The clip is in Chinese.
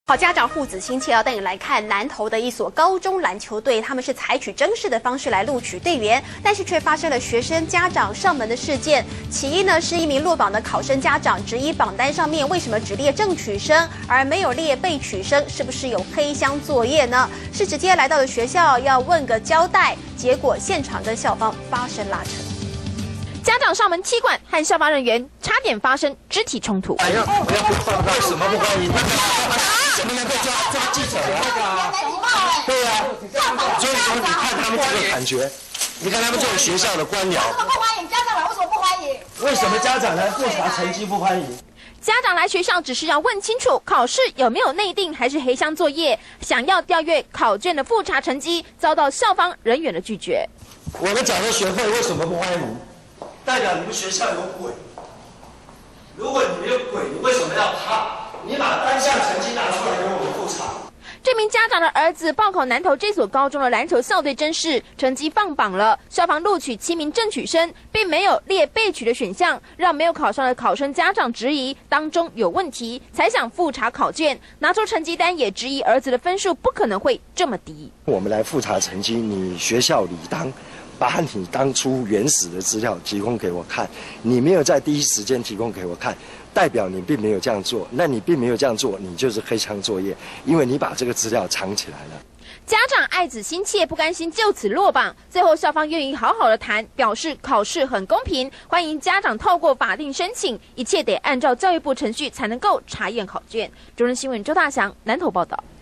好，家长护子心切，要带你来看南投的一所高中篮球队，他们是采取甄试的方式来录取队员，但是却发生了学生家长上门的事件。起因呢是一名落榜的考生家长质疑榜单上面为什么只列正取生而没有列备取生，是不是有黑箱作业呢？是直接来到了学校要问个交代，结果现场跟校方发生拉扯。 家长上门踢馆，和校方人员差点发生肢体冲突。 为什么不欢迎？怎么能够抓记者啊？对啊，所以说你看他们这个感觉，你看他们这种学校的官僚， 为什么不欢迎？家长来为什么不欢迎？ 为什么家长来复查成绩不欢迎？ 家长来学校只是要问清楚考试有没有内定还是黑箱作业，想要调阅考卷的复查成绩，遭到校方人员的拒绝。 我们缴的学费为什么不欢迎？ 代表你们学校有鬼。如果你没有鬼，你为什么要怕？你把单项成绩拿出来给我们复查。 这名家长的儿子报考南投这所高中的篮球校队甄试，成绩放榜了，校方录取7名正取生，并没有列备取的选项，让没有考上的考生家长质疑当中有问题，才想复查考卷，拿出成绩单也质疑儿子的分数不可能会这么低。 我们来复查成绩，你学校理当 把你当初原始的资料提供给我看，你没有在第一时间提供给我看，代表你并没有这样做。那你并没有这样做，你就是黑箱作业，因为你把这个资料藏起来了。 家长爱子心切，不甘心就此落榜。最后校方愿意好好的谈，表示考试很公平，欢迎家长透过法定申请，一切得按照教育部程序才能够查验考卷。中人新闻周大祥南投报道。